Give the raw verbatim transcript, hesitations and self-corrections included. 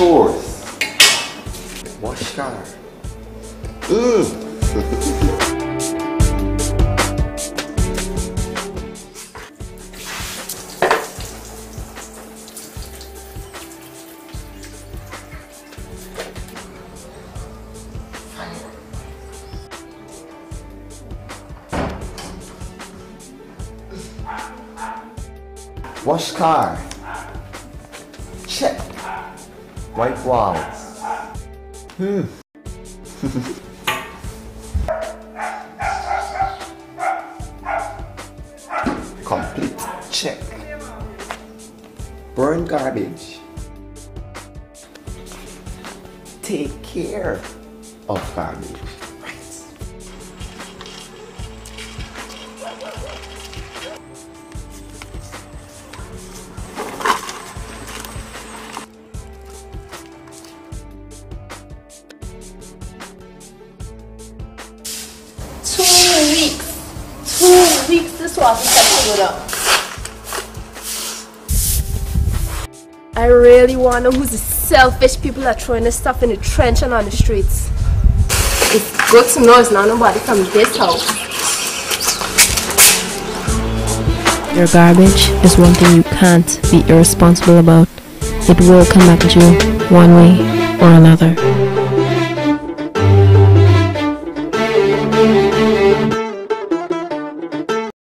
chores. Wash car. Mm. Wash car. Check. White walls. Hmm. Complete. Check. Burn garbage. Take care of garbage. Two weeks. Two weeks this was acceptable up. I really want to know who's the selfish people that are throwing this stuff in the trench and on the streets. It's good to know it's not nobody from this house. Your garbage is one thing you can't be irresponsible about. It will come back at you one way or another.